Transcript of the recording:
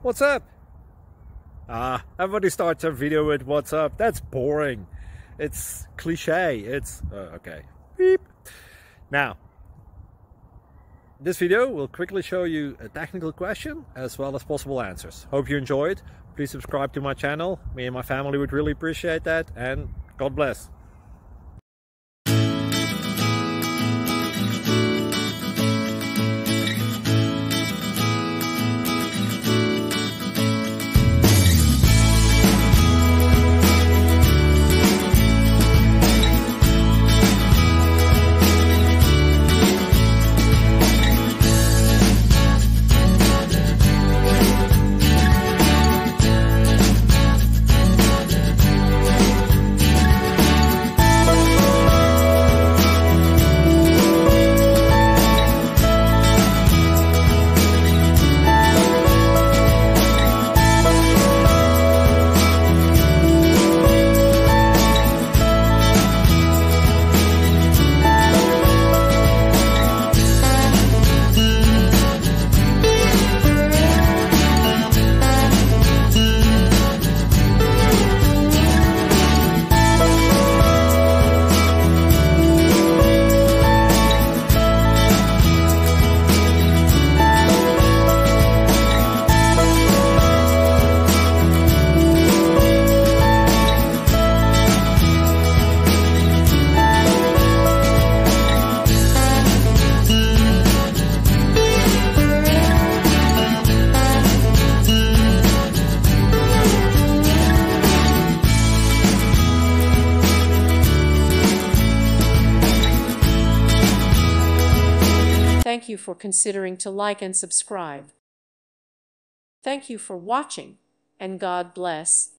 What's up? Everybody starts a video with what's up. That's boring. It's cliche. It's okay. Beep. Now, this video will quickly show you a technical question as well as possible answers. Hope you enjoyed. Please subscribe to my channel. Me and my family would really appreciate that, and God bless. Thank you for considering to like and subscribe. Thank you for watching, and God bless.